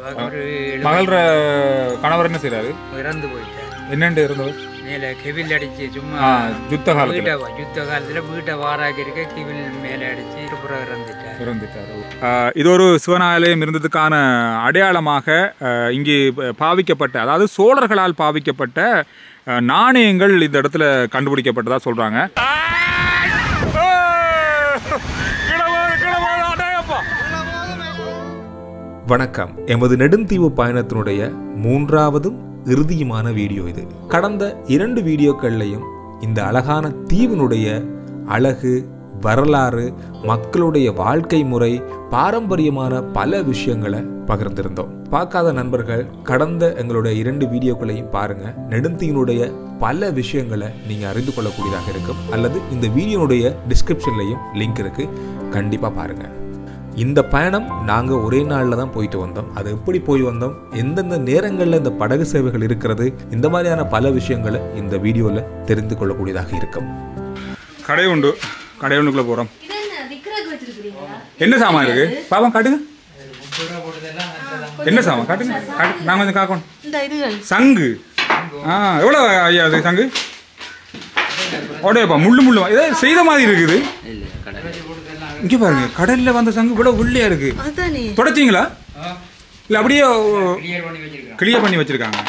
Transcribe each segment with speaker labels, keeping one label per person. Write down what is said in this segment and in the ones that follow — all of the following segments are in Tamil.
Speaker 1: மகள கணவர் என்ன செய்றாரு?
Speaker 2: இறந்து போயிட்டார்.
Speaker 1: என்னண்டு இருந்தவர்?
Speaker 2: மேலே கிவில் அடிச்சு சும்மா
Speaker 1: யுத்த
Speaker 2: காலத்தில் வீட்டை வாராக்கி இருக்க கிவில் மேலே அடிச்சு அப்புறம்
Speaker 1: இறந்துட்டார். இது ஒரு சிவனாலயம் இருந்ததுக்கான அடையாளமாக இங்கே பாவிக்கப்பட்ட, அதாவது சோழர்களால் பாவிக்கப்பட்ட நாணயங்கள் இந்த இடத்துல கண்டுபிடிக்கப்பட்டதா சொல்றாங்க.
Speaker 3: வணக்கம். எமது நெடுந்தீவு பயணத்தினுடைய மூன்றாவதும் இறுதியுமான வீடியோ இது. கடந்த 2 வீடியோக்கள்லையும் இந்த அழகான தீவினுடைய அழகு, வரலாறு, மக்களுடைய வாழ்க்கை முறை, பாரம்பரியமான பல விஷயங்களை பகிர்ந்திருந்தோம். பார்க்காத நண்பர்கள் கடந்த எங்களுடைய 2 வீடியோக்களையும் பாருங்க. நெடுந்தீவினுடைய பல விஷயங்களை நீங்க அறிந்து கொள்ளக்கூடியதாக இருக்கும். அல்லது இந்த வீடியோனுடைய டிஸ்கிரிப்ஷன்லையும் லிங்க் இருக்கு, கண்டிப்பா பாருங்க. இந்த பயணம் நாங்கள் ஒரே நாளில் தான் போயிட்டு வந்தோம். அது எப்படி போய் வந்தோம், எந்தெந்த நேரங்களில் இந்த படகு சேவைகள் இருக்கிறது, இந்த மாதிரியான பல விஷயங்களை இந்த வீடியோவில் தெரிந்து கொள்ளக்கூடியதாக இருக்கும்.
Speaker 1: கடை உண்டு, கடை ஒன்றுக்குள்ளே போகிறோம். என்ன சாமான் இருக்கு பாப்பா? காட்டுங்க. என்ன சாமான் காட்டுங்க. நான் கொஞ்சம் காக்கணும். சங்கு. எவ்வளோ ஐயா அது சங்கு? உடையப்பா முள்ளு முள்ளு ஏதாவது செய்த மாதிரி இருக்குது. இங்க பாருங்க, கடல்ல வந்த சங்கு இவ்வளவு உள்ளே இருக்கு. தொடச்சிங்களா? இல்ல அப்படியே கிளியர் பண்ணி வச்சிருக்காங்க.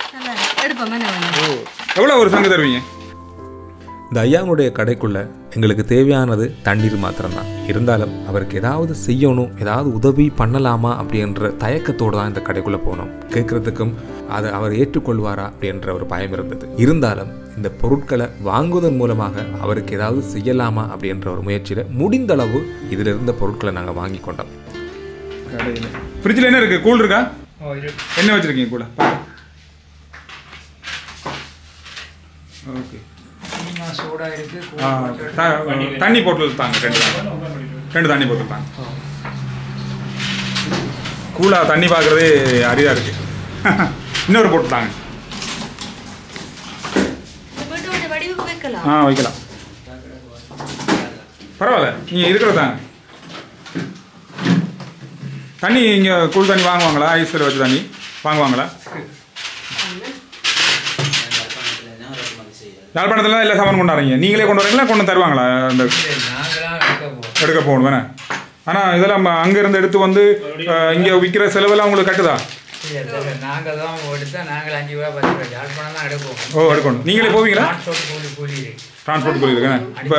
Speaker 1: எவ்வளவு ஒரு சங்கு தருவீங்க?
Speaker 3: இந்த ஐயாவுடைய கடைக்குள்ள எங்களுக்கு தேவையானது தண்ணீர் மாத்திரம்தான். இருந்தாலும் அவருக்கு ஏதாவது செய்யணும், ஏதாவது உதவி பண்ணலாமா அப்படின்ற தயக்கத்தோடு தான் இந்த கடைக்குள்ள போனோம். கேட்கறதுக்கும் அதை அவர் ஏற்றுக்கொள்வாரா அப்படின்ற ஒரு பயம் இருந்தது. இருந்தாலும் இந்த பொருட்களை வாங்குவதன் மூலமாக அவருக்கு ஏதாவது செய்யலாமா அப்படின்ற ஒரு முயற்சியில் முடிந்த அளவு இதில் இருந்த பொருட்களை நாங்கள் வாங்கி கொண்டோம்.
Speaker 1: ஃப்ரிட்ஜில் என்ன இருக்கு? கூல் இருக்கா? என்ன வச்சிருக்கீங்க கூட? ஓகே, தண்ணி போட்டு தாங்க. ரெண்டு தண்ணி போட்டு தாங்க. கூலா தண்ணி பார்க்கறதே அரிதா இருக்கு. இன்னொரு போட்டு தாங்க. வைக்கலாம், பரவாயில்ல. நீங்க இருக்கிறத தாங்க. தண்ணி இங்க கூல் தண்ணி வாங்குவாங்களா? ஐஸ்ல வச்சு தண்ணி வாங்குவாங்களா? யாழ்ப்பாணத்துல எல்லா சாமான் கொண்டாடுறீங்க? நீங்களே கொண்டு வரீங்களா? கொண்டு தருவாங்களா? அந்த எடுக்க போகணும் தானே. ஆனால் இதெல்லாம் அங்கேருந்து எடுத்து வந்து இங்கே விற்கிற செலவெல்லாம் உங்களுக்கு கட்டுதா?
Speaker 2: நாங்கள் தான் எடுத்தா நாங்கள் 5 ரூபா 10 ரூபா யாழ்ப்பாணம் தான் எடுப்போம்.
Speaker 1: ஓ, எடுக்கணும். நீங்களே போவீங்களா? டிரான்ஸ்போர்ட் கூலி இருக்குங்க. இப்போ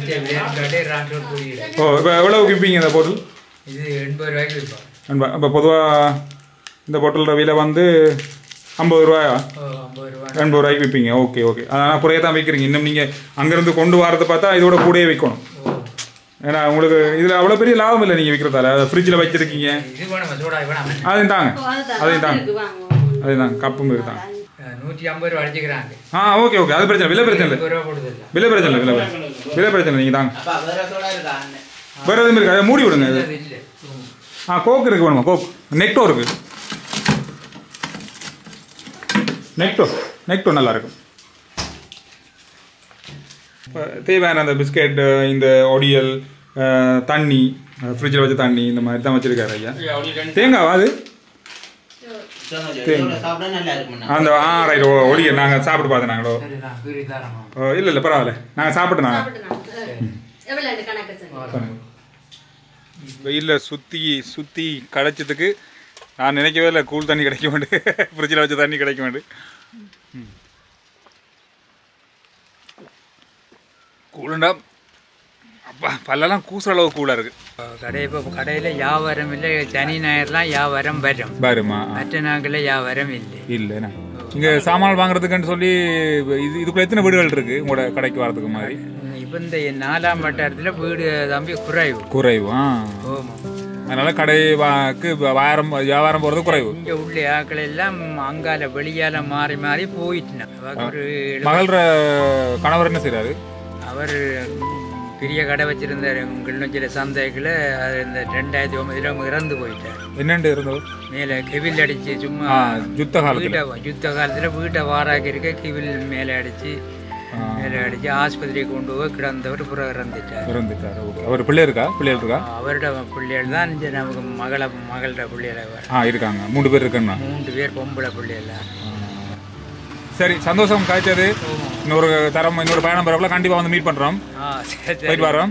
Speaker 1: இப்போ எவ்வளோக்கு விற்பீங்க இந்த பொருள்?
Speaker 2: இது 80 ரூபாய்க்கு விற்போம்.
Speaker 1: இப்போ பொதுவாக இந்த பொருளோட விலை வந்து 50 ரூபாயா? 80 ரூபாய்க்கு விற்பீங்க. Okay okay. அதனால் குறைய தான் விற்கிறீங்க. இன்னும் நீங்கள் அங்கேருந்து கொண்டு வரதை பார்த்தா இதோட கூடயே விற்கணும். ஏன்னா உங்களுக்கு இதில் அவ்வளோ பெரிய லாபம் இல்லை நீங்கள் விற்கிறதால. அதை ஃப்ரிட்ஜில் வச்சுருக்கீங்க. அதையும் தாங்க, அதையும் தாங்க, அதையும் தாங்க. கப்பும் இருக்குதாங்க.
Speaker 2: 150 ரூபா அடிச்சுக்கிறாங்க.
Speaker 1: Okay okay. அது பிரச்சனை, விலை பிரச்சனை இல்லை. விலை பிரச்சனை இல்லை, விலை பிரச்சனை. நீங்கள் தாங்க. வேறு எதுவும் இருக்கு, அதை மூடி விடுங்க. இது கோக் இருக்கு வேணுமா? கோக். நெக்டோ இருக்கு. நெக்டோ நல்லா இருக்கும். தேவையான அந்த பிஸ்கெட், இந்த ஒடியல், தண்ணி, ஃப்ரிட்ஜில் வச்ச தண்ணி, இந்த மாதிரி தான் வச்சுருக்காரு ஐயா. தேங்காவா அது? அந்த ரைட். ஒடியல் நாங்கள் சாப்பிட்டு பார்த்தோம். நாங்களோ இல்லை பரவாயில்ல, நாங்கள் சாப்பிட்டு நாங்கள் வெயிலில் சுற்றி கடைச்சதுக்கு நான் நினைக்கவே இல்லை கூல் தண்ணி கிடைக்க வேண்டு, ஃப்ரிட்ஜில் வச்ச தண்ணி கிடைக்க வேண்டு. கூலுண்டா அப்பா, பல்லெல்லாம் கூசுற அளவு கூலாக இருக்குது.
Speaker 2: இப்போ கடையில் வியாபாரம் இல்லை. சனி ஞாயிறுலாம் வியாபாரம் வருமா? மற்ற நாட்களில் வியாபாரம்
Speaker 1: இல்லைண்ணா. இங்கே சாமான் வாங்குறதுக்குன்னு சொல்லி இதுக்குள்ள எத்தனை வீடுகள் இருக்குது உங்களோட கடைக்கு வரதுக்கு மாதிரி?
Speaker 2: இப்போ இந்த 4ஆம் வட்டாரத்தில் வீடு தம்பி
Speaker 1: குறைவு. அதனால கடைக்கு வியாபாரம் போகிறது குறைவு.
Speaker 2: இங்கே உள்ள ஆக்கள் எல்லாம் அங்கால வெளியால மாறி மாறி போயிட்டுனா.
Speaker 1: மகள கணவர் என்ன செய்கிறாரு?
Speaker 2: அவர் பெரிய கடை வச்சிருந்தார் கிளிநொச்சியில் சந்தைக்குள்ள. இந்த 2009 இறந்து போயிட்டார்.
Speaker 1: என்னண்டு இருந்தவர்?
Speaker 2: மேலே கிவில் அடிச்சு சும்மா
Speaker 1: யுத்த காலத்தில்
Speaker 2: வீட்டை வாராக்கி இருக்க கிவில் மேலே அடிச்சு மேலே அடித்து ஆஸ்பத்திரிக்கு கொண்டு போய் கிடந்தவர் பிறகு
Speaker 1: இறந்துட்டார். அவர் பிள்ளை இருக்கா? பிள்ளைகள் இருக்கா?
Speaker 2: அவரோட பிள்ளைகள் தான் இந்த நமக்கு மகளோட பிள்ளைகள்
Speaker 1: இருக்காங்க. 3 பேர் இருக்குன்னா
Speaker 2: 3 பேர் பொம்பளை பிள்ளைகள்.
Speaker 1: சரி, சந்தோஷம் காய்ச்சது. இன்னொரு பயணம் பரவல கண்டிப்பாக வந்து மீட் பண்ணுறோம். போயிட்டு வரோம்.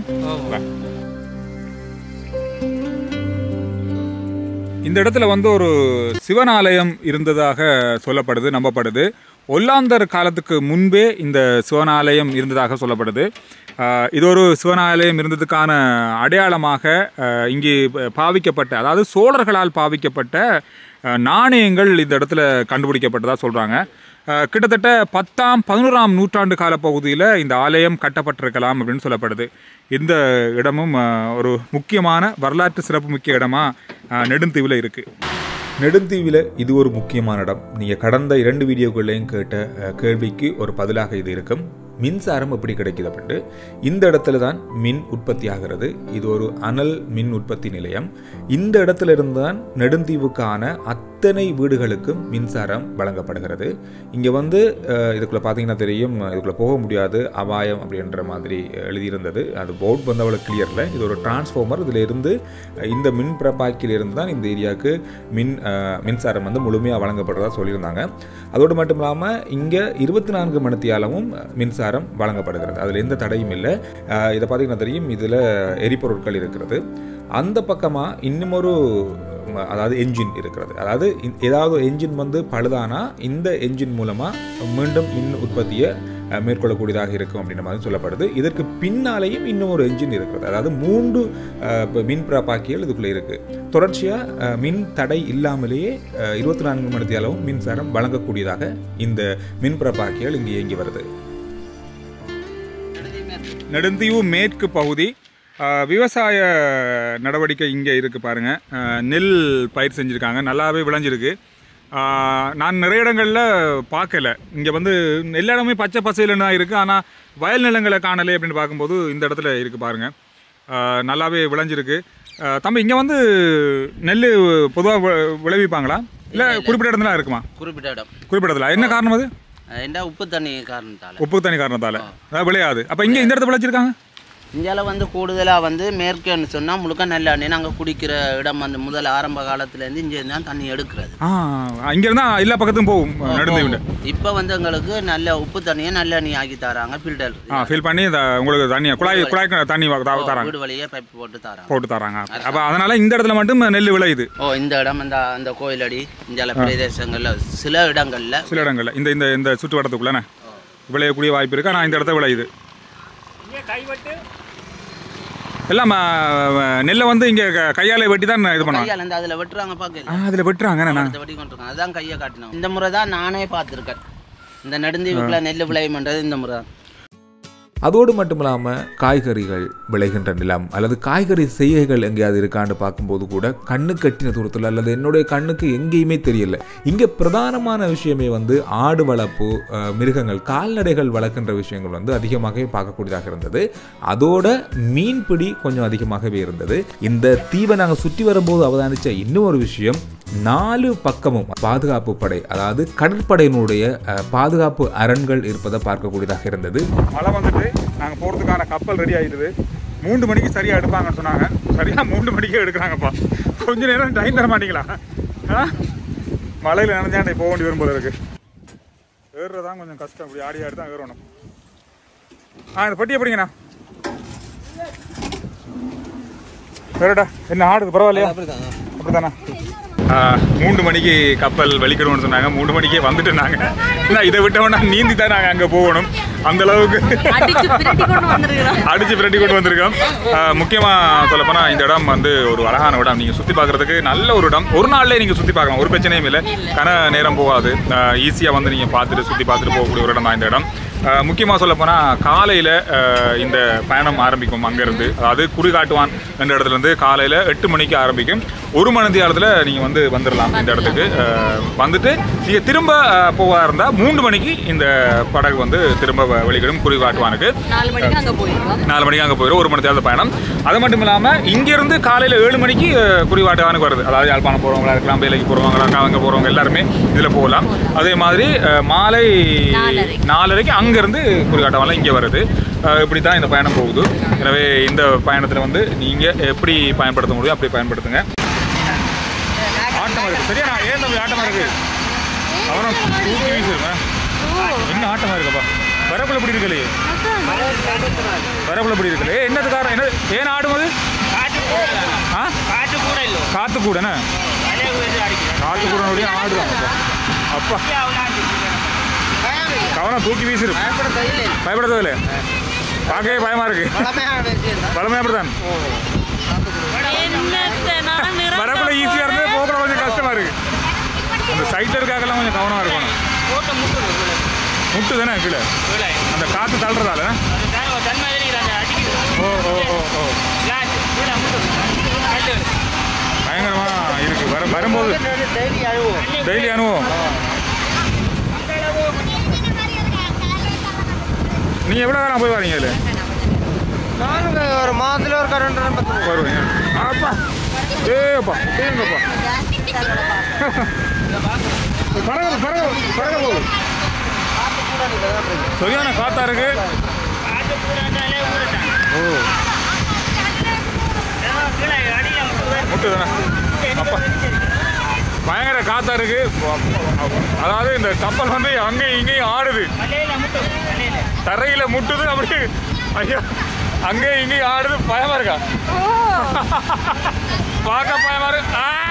Speaker 1: இந்த இடத்துல வந்து ஒரு சிவன் ஆலயம் இருந்ததாக சொல்லப்படுது, நம்பப்படுது. ஒல்லாந்தர் காலத்துக்கு முன்பே இந்த சிவனாலயம் இருந்ததாக சொல்லப்படுது. இது ஒரு சிவனாலயம் இருந்ததுக்கான அடையாளமாக இங்கே பாவிக்கப்பட்ட, அதாவது சோழர்களால் பாவிக்கப்பட்ட நாணயங்கள் இந்த இடத்துல கண்டுபிடிக்கப்பட்டதாக சொல்கிறாங்க. கிட்டத்தட்ட 10ஆம் 11ஆம் நூற்றாண்டு கால பகுதியில் இந்த ஆலயம் கட்டப்பட்டிருக்கலாம் அப்படின்னு சொல்லப்படுது. இந்த இடமும் ஒரு முக்கியமான வரலாற்று சிறப்பு முக்கிய இடமாக நெடுந்தீவில் இருக்குது.
Speaker 3: நெடுந்தீவில் இது ஒரு முக்கியமான இடம். நீங்கள் கடந்த 2 வீடியோக்கள்லையும் கேட்ட கேள்விக்கு ஒரு பதிலாக இது இருக்கும். மின்சாரம் எப்படி கிடைக்குது அப்படின்ட்டு இந்த இடத்துல தான் மின் உற்பத்தி ஆகிறது. இது ஒரு அனல் மின் உற்பத்தி நிலையம். இந்த இடத்துல இருந்து தான் நெடுந்தீவுக்கான அத்தனை வீடுகளுக்கும் மின்சாரம் வழங்கப்படுகிறது. இங்கே வந்து இதுக்குள்ளே பார்த்தீங்கன்னா தெரியும், இதுக்குள்ளே போக முடியாது, அபாயம் அப்படின்ற மாதிரி எழுதியிருந்தது. அது போர்ட் வந்து அவ்வளோ கிளியரில். இது ஒரு டிரான்ஸ்ஃபார்மர். இதில் இருந்து இந்த மின் பிரபாக்கிலிருந்து தான் இந்த ஏரியாவுக்கு மின்சாரம் வந்து முழுமையாக வழங்கப்படுறதா சொல்லியிருந்தாங்க. அதோடு மட்டும் இல்லாமல் இங்கே 24 மணித்தியாலமும் மின்சாரம் வழங்கப்படுகிறது. அதில் எந்த தடையும் இல்லை. இதை பார்த்தீங்கன்னா தெரியும், இதில் எரிபொருட்கள் இருக்கிறது. அந்த பக்கமாக இன்னும் ஒரு, அதாவது என்ஜின் இருக்கிறது. அதாவது ஏதாவது என்ஜின் வந்து பழுதானா இந்த என்ஜின் மூலமாக மீண்டும் மின் உற்பத்தியை மேற்கொள்ளக்கூடியதாக இருக்கும் அப்படின்ற மாதிரி சொல்லப்படுது. இதற்கு பின்னாலேயும் இன்னும் ஒரு என்ஜின் இருக்கிறது. அதாவது 3 மின் பிரபாக்கிகள் இதுக்குள்ளே இருக்குது. தொடர்ச்சியாக மின் தடை இல்லாமலேயே 24 மணித்தியாலமும் மின்சாரம் வழங்கக்கூடியதாக இந்த மின் பிரபாக்கிகள் இங்கே இயங்கி வருது.
Speaker 1: நெடுந்தீவு மேற்கு பகுதி விவசாய நடவடிக்கை இங்கே இருக்குது பாருங்கள். நெல் பயிர் செஞ்சுருக்காங்க, நல்லாவே விளைஞ்சிருக்கு. நான் நிறைய இடங்களில் பார்க்கல. இங்கே வந்து எல்லா இடமே பச்சை பசையிலன்னா இருக்குது, ஆனால் வயல் நிலங்களை காணலை அப்படின்னு பார்க்கும்போது இந்த இடத்துல இருக்குது பாருங்கள். நல்லாவே விளைஞ்சிருக்கு. தம்பி, இங்கே வந்து நெல் பொதுவாக விளைவிப்பாங்களா இல்லை குறிப்பிட்ட இடத்துல இருக்குமா? குறிப்பிட்ட இடத்துல. என்ன காரணம் அது?
Speaker 4: உப்பு தண்ணி காரணத்தால்.
Speaker 1: உப்பு தண்ணி காரணத்தால் விளையாது. அப்போ இங்கே இந்த இடத்துல விளைச்சிருக்காங்க.
Speaker 4: இந்தியாவில் வந்து கூடுதலாக வந்து மேற்குன்னு சொன்னால் முழுக்க நல்ல எண்ணெய் நாங்கள் குடிக்கிற இடம் வந்து முதல் ஆரம்ப காலத்துலேருந்து இங்கே தான் தண்ணி எடுக்கிறது.
Speaker 1: இங்கே இருந்தால் எல்லா பக்கத்தும் போகும் நெடுந்தீவு.
Speaker 4: இப்போ வந்து எங்களுக்கு நல்ல உப்பு தண்ணியை நல்ல எண்ணெய் ஆக்கி தராங்க. ஃபில்டர்
Speaker 1: ஃபில் பண்ணி உங்களுக்கு தண்ணியை குழாய் தண்ணி தராங்க.
Speaker 4: வீடு வழியே பைப் போட்டு தராங்க.
Speaker 1: அப்போ அதனால் இந்த இடத்துல மட்டும் நெல் விளையுது.
Speaker 4: இந்த இடம் அந்த கோயிலடி இந்த பிரதேசங்களில் சில இடங்களில்
Speaker 1: இந்த சுற்று வட்டத்துக்குள்ளே விளையக்கூடிய வாய்ப்பு இருக்குது. ஆனால் இந்த இடத்த விளையுது எல்லாம். நெல்லை வந்து இங்கே கையால் வெட்டி தான் இது பண்ணுவாங்க.
Speaker 4: அதில் வெட்டுறாங்க, பார்க்க
Speaker 1: அதில் வெட்டுறாங்க.
Speaker 4: வெட்டி கொண்டிருக்காங்க. அதுதான் கையை காட்டினோம். இந்த முறை தான் நானே பார்த்துருக்கேன். இந்த நெடுந்தீவுக்குள்ள நெல் விளையும்ன்றது இந்த முறை தான்.
Speaker 3: அதோடு மட்டும் இல்லாமல் காய்கறிகள் விளைகின்ற நிலம் அல்லது காய்கறி செய்கைகள் எங்கேயாவது இருக்கான்னு பார்க்கும்போது கூட கண்ணு கட்டின தூரத்தில் அல்லது என்னுடைய கண்ணுக்கு எங்கேயுமே தெரியல. இங்கே பிரதானமான விஷயமே வந்து ஆடு வளர்ப்பு, மிருகங்கள், கால்நடைகள் வளர்க்கின்ற விஷயங்கள் வந்து அதிகமாகவே பார்க்கக்கூடியதாக இருந்தது. அதோட மீன்பிடி கொஞ்சம் அதிகமாகவே இருந்தது. இந்த தீவை நாங்கள் சுற்றி வரும்போது அவதானித்த இன்னும் ஒரு விஷயம், 4 பக்கமும் பாதுகாப்பு படை, அதாவது கடற்படையினுடைய பாதுகாப்பு அரண்கள் இருப்பதை பார்க்கக்கூடியதாக இருந்தது.
Speaker 1: மழை வந்துட்டு நாங்கள் போகிறதுக்கான கப்பல் ரெடி ஆகிடுது. 3 மணிக்கு சரியாக எடுப்பாங்கன்னு சொன்னாங்க. சரியாக 3 மணிக்கே எடுக்கிறாங்கப்பா. கொஞ்சம் நேரம் டைம் தர மாட்டீங்களா? மழையில் நினைஞ்சாண்டே போக வேண்டி வரும்போது இருக்குது. ஏறுறதான் கொஞ்சம் கஷ்டம். இப்படி ஆடி ஆடி தான் ஏறணும். இந்த பட்டி எப்படிங்கண்ணா? வேறடா என்ன ஆடுது, பரவாயில்லையா? அப்படித்தானா? 3 மணிக்கு கப்பல் வெளிக்கிடுவோம்னு சொன்னாங்க. 3 மணிக்கே வந்துட்டு நாங்கள் இல்லை, இதை விட்டோம்னா நீந்தி தான் நாங்கள் அங்கே போகணும். அந்த அளவுக்கு அடிச்சு பிரட்டி கொண்டு வந்திருக்கோம். முக்கியமாக சொல்லப்போனால் இந்த இடம் வந்து ஒரு அழகான இடம். நீங்கள் சுற்றி பார்க்குறதுக்கு நல்ல ஒரு இடம். ஒரு நாள்லேயே நீங்கள் சுற்றி பார்க்கலாம், ஒரு பிரச்சனையும் இல்லை. நேரம் போகாது. ஈஸியாக வந்து நீங்கள் பார்த்துட்டு சுற்றி பார்த்துட்டு போகக்கூடிய ஒரு இடம் தான் இந்த இடம். முக்கியமாக சொல்லப்போனால் காலையில் இந்த பயணம் ஆரம்பிக்கும். அங்கேருந்து, அதாவது குறிகாட்டுவான் என்ற இடத்துலேருந்து காலையில் 8 மணிக்கு ஆரம்பிக்கும். 1 மணி நேரத்தில் நீங்கள் வந்து வந்துடலாம் இந்த இடத்துக்கு. வந்துட்டு நீங்கள் திரும்ப போவா இருந்தால் 3 மணிக்கு இந்த படகு வந்து திரும்ப வெளிக்கிடும் குறிகாட்டுவானுக்கு.
Speaker 5: 4 மணிக்கு அங்கே போயிடும்.
Speaker 1: 4 மணிக்கு அங்கே போயிடும். 1 மணி நேரத்தில் பயணம். அது மட்டும் இல்லாமல் இங்கேருந்து காலையில் 7 மணிக்கு குறிகாட்டுவானுக்கு வருது. அதாவது யாழ்ப்பாணம் போகிறவங்களா இருக்கலாம், வேலைக்கு போகிறவங்களா அங்கே போகிறவங்க எல்லாருமே இதில் போகலாம். அதே மாதிரி மாலை 4:30க்கு அங்கேருந்து குறிகாட்டுவாங்கலாம் இங்கே வருது. இப்படி தான் இந்த பயணம் போகுது. எனவே இந்த பயணத்தில் வந்து நீங்கள் எப்படி பயன்படுத்த முடியும் அப்படி பயன்படுத்துங்க. ஆட்டமாக இருக்குது. சரியா? ஏன் தம்பி ஆட்டமாக இருக்குது? அவனும் தூக்கி வீசுங்க. என்ன ஆட்டமாக இருக்குப்பா? வரப்புல எப்படி இருக்கலையே? வரப்புல எப்படி இருக்கலையே? என்னது காரணம்? என்ன ஏன் ஆடும் அது? காற்று கூடண்ணே. காற்று கூட ஆடுவாங்கப்பா. அப்பா கவனம் தூக்கி வீசிடும். பயப்படதில்லை. பார்க்கவே பயமாக இருக்கு. பலமே அப்படித்தான். வரப்புல ஈஸியாக இருந்தது, போகிற கொஞ்சம் கஷ்டமாக இருக்கு. அந்த சைட்டில் இருக்காக்கெல்லாம் கொஞ்சம் கவனமாக இருக்கணும். முட்டு தானே கீழே அந்த காற்று தள்ளுறதால. ஓ ஓ ஓ ஓ பயங்கரமாக இருக்கு. வரும்போது டெய்லி அனுபவம். நீங்கள் எவ்வளோ நேரம் போய் வரீங்க இதில்?
Speaker 6: ஒரு மாதத்தில் ஒரு 2
Speaker 1: வருவீங்க. அப்பா ஏப்பா ஏங்கப்பா பரக போகுது. சரியான காத்தா இருக்கு. ஓ முட்டு தானே. அப்பா பயங்கர காத்தா இருக்கு. அதாவது இந்த கப்பல் வந்து அங்கேயும் இங்கேயும் ஆடுது. தரையில் முட்டுது. அப்படி ஐயோ அங்கேயும் இங்கேயும் ஆடுது. பயமா இருக்கா? பார்க்க பயமா இருக்கு.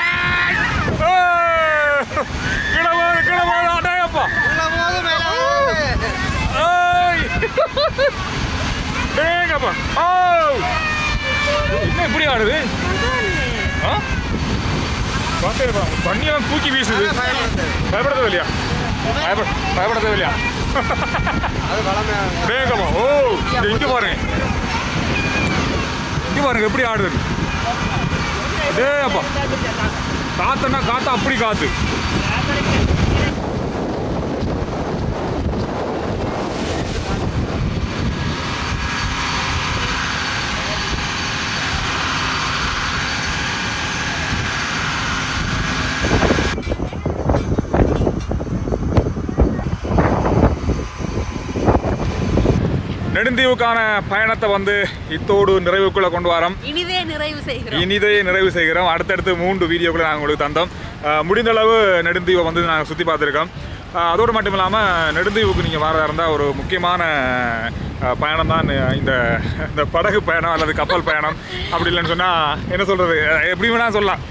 Speaker 1: கிளம்போது அடையப்பா. ஏங்கப்பா. ஓ என்ன இப்படி ஆடுது? பண்ணியெல்லாம் தூக்கி வீசுது. பயப்படவே இல்லையா? பயப்படவே இல்லையா? வேகமா. ஓ இங்க பாருங்க, இங்க பாருங்க எப்படி ஆடுது. டேப்பா காத்துன்னா காத்து அப்படி காத்து. நெடுந்தீவுக்கான பயணத்தை வந்து இத்தோடு நிறைவுக்குள்ள கொண்டு வரோம்.
Speaker 5: இனிதே
Speaker 1: நிறைவு செய்கிறோம். அடுத்தடுத்து 3 வீடியோக்களை நாங்கள் உங்களுக்கு தந்தோம். முடிந்த அளவு நெடுந்தீவை வந்து நாங்கள் சுற்றி பார்த்துருக்கோம். அதோடு மட்டும் இல்லாமல் நெடுந்தீவுக்கு நீங்கள் வரதா இருந்தால் ஒரு முக்கியமான பயணம் தான் இந்த படகு பயணம் அல்லது கப்பல் பயணம். அப்படி இல்லைன்னு சொன்னால் என்ன சொல்கிறது, எப்படி வேணால் சொல்லலாம்.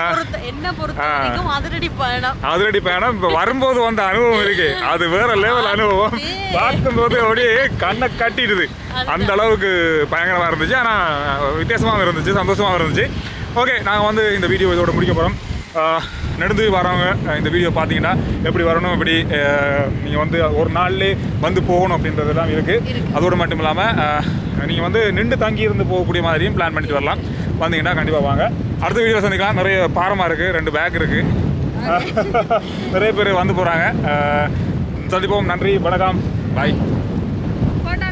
Speaker 1: அதிரடி பயணம். இப்போ வரும்போது வந்த அனுபவம் இருக்கு, அது வேற லெவல் அனுபவம். பார்க்கும்போது அப்படியே கண்ணை கட்டிடுது. அந்த அளவுக்கு பயங்கரமாக இருந்துச்சு. ஆனால் வித்தியாசமாகவும் இருந்துச்சு, சந்தோஷமாகவும் இருந்துச்சு. ஓகே, நாங்கள் வந்து இந்த வீடியோ இதோட முடிக்க போகிறோம். நெடுந்தீவு வரவங்க இந்த வீடியோ பார்த்தீங்கன்னா எப்படி வரணும், எப்படி நீங்கள் வந்து ஒரு நாள்லேயே வந்து போகணும் அப்படின்றதெல்லாம் இருக்குது. அதோடு மட்டும் இல்லாமல் நீங்கள் வந்து நின்று தங்கி இருந்து போகக்கூடிய மாதிரியும் பிளான் பண்ணிட்டு வரலாம். வந்தீங்கன்னா கண்டிப்பாக வாங்க. அடுத்த வீடியோ சந்திக்கலாம். நிறைய பாரமாக இருக்குது, 2 பேக் இருக்குது. நிறைய பேர் வந்து போகிறாங்க. சந்திப்போம். நன்றி, வணக்கம், பாய்.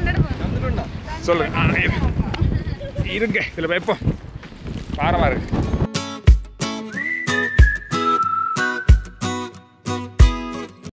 Speaker 1: சொல்லுங்கள் இருங்க, இதில் வைப்போம். பாரமாக இருக்குது.